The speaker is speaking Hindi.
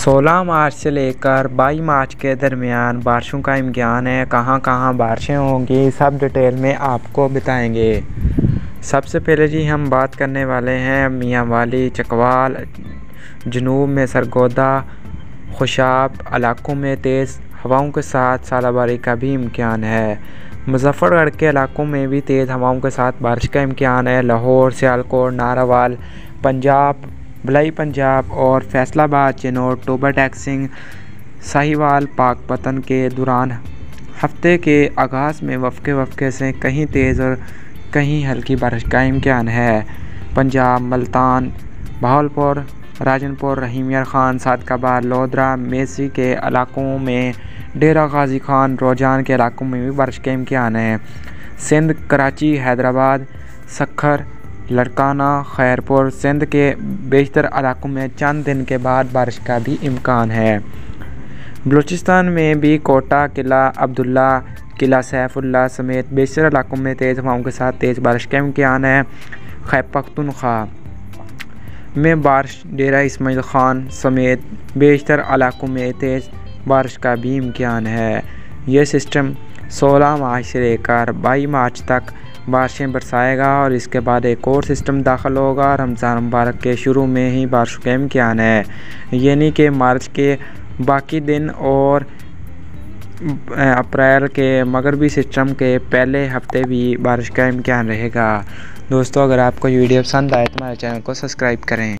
16 मार्च से लेकर 22 मार्च के दरमियान बारिशों का इम्कान है। कहाँ कहाँ बारिशें होंगी सब डिटेल में आपको बताएंगे। सबसे पहले जी हम बात करने वाले हैं मियाँ वाली, चकवाल, जनूब में सरगोदा, खुशाब इलाकों में तेज़ हवाओं के साथ सालाबारी का भी इम्कान है। मुजफ्फरगढ़ के इलाकों में भी तेज़ हवाओं के साथ बारिश का इम्कान है। लाहौर, सियालकोट, नारावाल, पंजाब, भलाई पंजाब और फैसलाबाद, चिनौर, टोबा टैक्सिंग, साहिवाल, पाकपतन के दौरान हफ्ते के आगाज़ में वफ़के से कहीं तेज़ और कहीं हल्की बारिश का इम्कान है। पंजाब, मुल्तान, बहावलपुर, राजनपुर, रहीम यार खान, सादकाबाद, लोधरा, मेसी के इलाकों में, डेरा गाजी खान, रोजान के इलाकों में भी बारिश के इम्कान है। सिंध, कराची, हैदराबाद, सक्खर, लड़काना, खैरपुर, सिंध के बेशतर इलाकों में चंद दिन के बाद बारिश का भी इम्कान है। बलूचिस्तान में भी कोटा, किला अब्दुल्ला, किला सैफुल्ला समेत बेशतर इलाकों में तेज़ हवाओं के साथ तेज़ बारिश का इम्कान है। खैबर पख्तूनख्वा में बारिश, डेरा इस्माइल खान समेत बेशतर इलाकों में तेज़ बारिश का भी इम्कान है। ये सिस्टम 16 मार्च से लेकर 22 मार्च तक बारिशें बरसाएगा और इसके बाद एक और सिस्टम दाखिल होगा। रमज़ान मुबारक के शुरू में ही बारिश का इम्कान है, यानी कि मार्च के बाकी दिन और अप्रैल के मगरबी सिस्टम के पहले हफ्ते भी बारिश का इम्कान रहेगा। दोस्तों, अगर आपको ये वीडियो पसंद आए तो हमारे चैनल को सब्सक्राइब करें।